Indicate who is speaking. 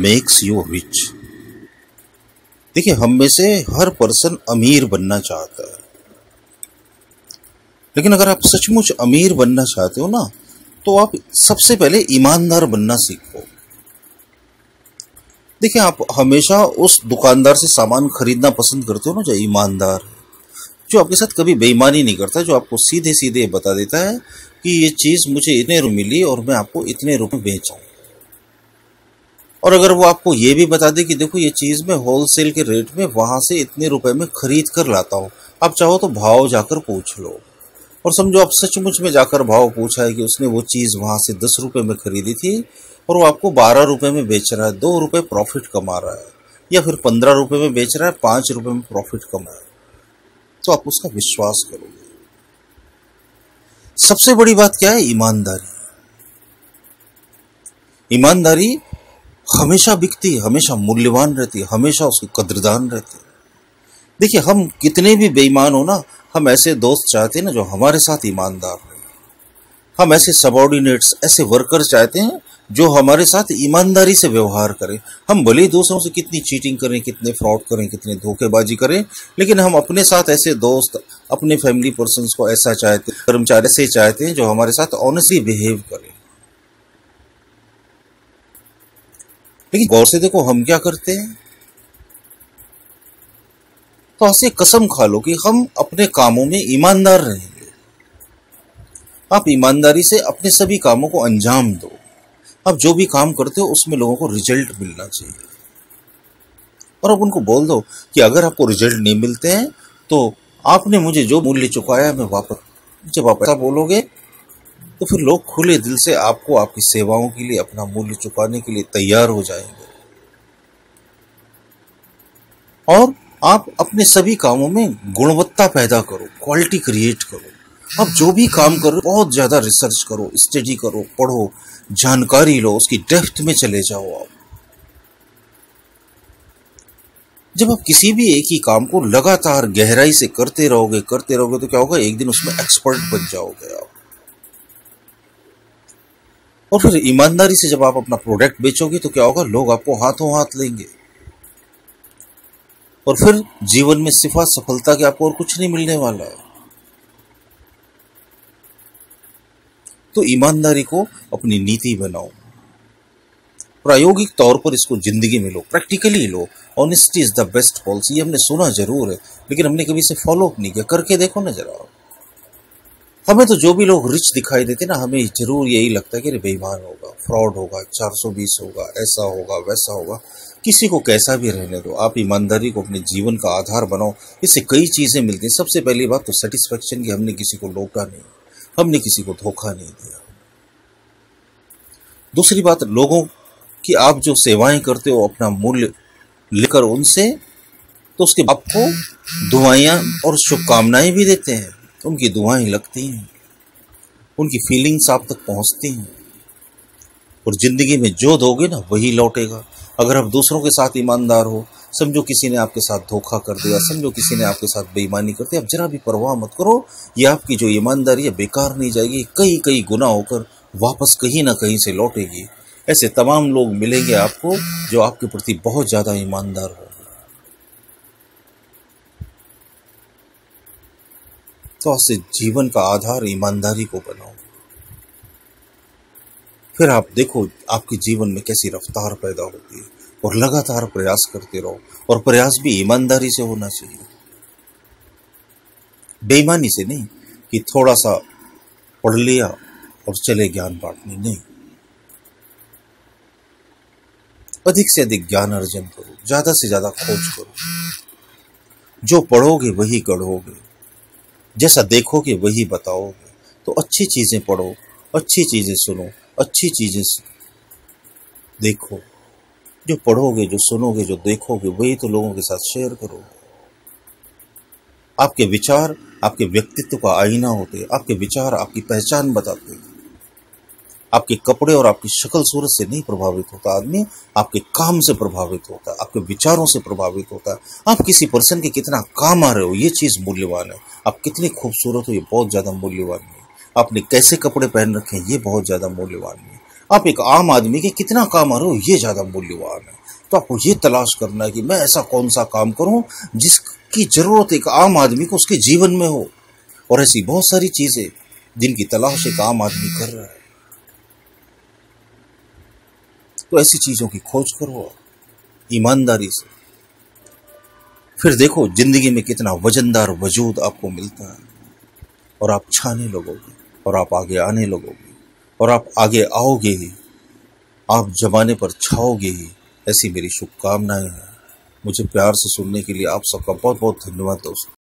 Speaker 1: Makes you rich. देखिए, हम में से हर पर्सन अमीर बनना चाहता है, लेकिन अगर आप सचमुच अमीर बनना चाहते हो ना, तो आप सबसे पहले ईमानदार बनना सीखो। देखिए, आप हमेशा उस दुकानदार से सामान खरीदना पसंद करते हो ना जो ईमानदार है, जो आपके साथ कभी बेईमानी नहीं करता, जो आपको सीधे सीधे बता देता है कि ये चीज मुझे इतने रुपए मिली और मैं आपको इतने रुपए बेचाऊं। और अगर वो आपको ये भी बता दे कि देखो ये चीज मैं होलसेल के रेट में वहां से इतने रुपए में खरीद कर लाता हूं, आप चाहो तो भाव जाकर पूछ लो। और समझो आप सचमुच में जाकर भाव पूछा है कि उसने वो चीज वहां से 10 रुपए में खरीदी थी और वो आपको 12 रुपए में बेच रहा है, 2 रुपए प्रॉफिट कमा रहा है, या फिर 15 रुपए में बेच रहा है, 5 रुपए में प्रॉफिट कमा रहा है, तो आप उसका विश्वास करोगे। सबसे बड़ी बात क्या है? ईमानदारी। ईमानदारी हमेशा बिकती है, हमेशा मूल्यवान रहती है, हमेशा उसकी कद्रदान रहती है। देखिए, हम कितने भी बेईमान हो ना, हम ऐसे दोस्त चाहते हैं ना जो हमारे साथ ईमानदार रहे। हम ऐसे सबऑर्डिनेट्स, ऐसे वर्कर चाहते हैं जो हमारे साथ ईमानदारी से व्यवहार करें। हम भले ही दूसरों से कितनी चीटिंग करें, कितने फ्रॉड करें, कितने धोखेबाजी करें, लेकिन हम अपने साथ ऐसे दोस्त, अपने फैमिली पर्सन्स को ऐसा चाहते, कर्मचारी ऐसे चाहते हैं जो हमारे साथ ऑनेस्टली बिहेव करें। लेकिन गौर से देखो, हम क्या करते हैं? तो ऐसे कसम खा लो कि हम अपने कामों में ईमानदार रहेंगे। आप ईमानदारी से अपने सभी कामों को अंजाम दो। आप जो भी काम करते हो उसमें लोगों को रिजल्ट मिलना चाहिए, और अब उनको बोल दो कि अगर आपको रिजल्ट नहीं मिलते हैं तो आपने मुझे जो मूल्य चुकाया मैं वापस। जब आप ऐसा बोलोगे तो फिर लोग खुले दिल से आपको, आपकी सेवाओं के लिए अपना मूल्य चुकाने के लिए तैयार हो जाएंगे। और आप अपने सभी कामों में गुणवत्ता पैदा करो, क्वालिटी क्रिएट करो। आप जो भी काम करो बहुत ज्यादा रिसर्च करो, स्टडी करो, पढ़ो, जानकारी लो, उसकी डेप्थ में चले जाओ। आप जब आप किसी भी एक ही काम को लगातार गहराई से करते रहोगे तो क्या होगा? एक दिन उसमें एक्सपर्ट बन जाओगे आप। और फिर ईमानदारी से जब आप अपना प्रोडक्ट बेचोगे तो क्या होगा? लोग आपको हाथों हाथ लेंगे, और फिर जीवन में सिवा सफलता के आपको और कुछ नहीं मिलने वाला है। तो ईमानदारी को अपनी नीति बनाओ, प्रायोगिक तौर पर इसको जिंदगी में लो, प्रैक्टिकली लो। Honesty is the best policy. हमने सुना जरूर है, लेकिन हमने कभी इसे फॉलो अप नहीं किया। करके देखो ना जरा। हमें तो जो भी लोग रिच दिखाई देते ना, हमें जरूर यही लगता है कि बेईमान होगा, फ्रॉड होगा, 420 होगा, ऐसा होगा, वैसा होगा। किसी को कैसा भी रहने दो, आप ईमानदारी को अपने जीवन का आधार बनाओ। इससे कई चीजें मिलती हैं। सबसे पहली बात तो सेटिस्फेक्शन की, हमने किसी को लूटा नहीं, हमने किसी को धोखा नहीं दिया। दूसरी बात, लोगों की आप जो सेवाएं करते हो अपना मूल्य लेकर उनसे, तो उसके आपको दुआएं और शुभकामनाएं भी देते हैं। उनकी दुआएं लगती हैं, उनकी फीलिंग्स आप तक पहुंचती हैं। और जिंदगी में जो दोगे ना वही लौटेगा। अगर आप दूसरों के साथ ईमानदार हो, समझो किसी ने आपके साथ धोखा कर दिया, समझो किसी ने आपके साथ बेईमानी कर दी, आप जरा भी परवाह मत करो। ये आपकी जो ईमानदारी है बेकार नहीं जाएगी, कई कई गुना होकर वापस कहीं ना कहीं से लौटेगी। ऐसे तमाम लोग मिलेंगे आपको जो आपके प्रति बहुत ज्यादा ईमानदार होंगे। तो ऐसे जीवन का आधार ईमानदारी को बनाओ। फिर आप देखो आपके जीवन में कैसी रफ्तार पैदा होती है। और लगातार प्रयास करते रहो, और प्रयास भी ईमानदारी से होना चाहिए, बेईमानी से नहीं कि थोड़ा सा पढ़ लिया और चले ज्ञान बांटने। नहीं, अधिक से अधिक ज्ञान अर्जन करो, ज्यादा से ज्यादा खोज करो। जो पढ़ोगे वही गढ़ोगे, जैसा देखोगे वही बताओगे। तो अच्छी चीजें पढ़ो, अच्छी चीजें सुनो, अच्छी चीजें देखो। जो पढ़ोगे, जो सुनोगे, जो देखोगे, वही तो लोगों के साथ शेयर करोगे। आपके विचार आपके व्यक्तित्व का आईना होते हैं। आपके विचार आपकी पहचान बताते हैं। आपके कपड़े और आपकी शक्ल सूरत से नहीं प्रभावित होता आदमी, आपके काम से प्रभावित होता है, आपके विचारों से प्रभावित होता है। आप किसी पर्सन के कितना काम आ रहे हो, ये चीज मूल्यवान है। आप कितनी खूबसूरत हो, ये बहुत ज्यादा मूल्यवान है। आपने कैसे कपड़े पहन रखे हैं, ये बहुत ज्यादा मूल्यवान है। आप एक आम आदमी के कितना काम आ रहे हो ये ज़्यादा मूल्यवान है। तो आपको ये तलाश करना है कि मैं ऐसा कौन सा काम करूं जिसकी ज़रूरत एक आम आदमी को उसके जीवन में हो। और ऐसी बहुत सारी चीज़ें जिनकी तलाश एक आम आदमी कर रहा है। तो ऐसी चीज़ों की खोज करो आप ईमानदारी से। फिर देखो जिंदगी में कितना वजनदार वजूद आपको मिलता है, और आप छाने लगोगे, और आप आगे आने लगोगे, और आप आगे आओगे ही, आप जमाने पर छाओगे ही। ऐसी मेरी शुभकामनाएं हैं। मुझे प्यार से सुनने के लिए आप सबका बहुत बहुत धन्यवाद दोस्तों।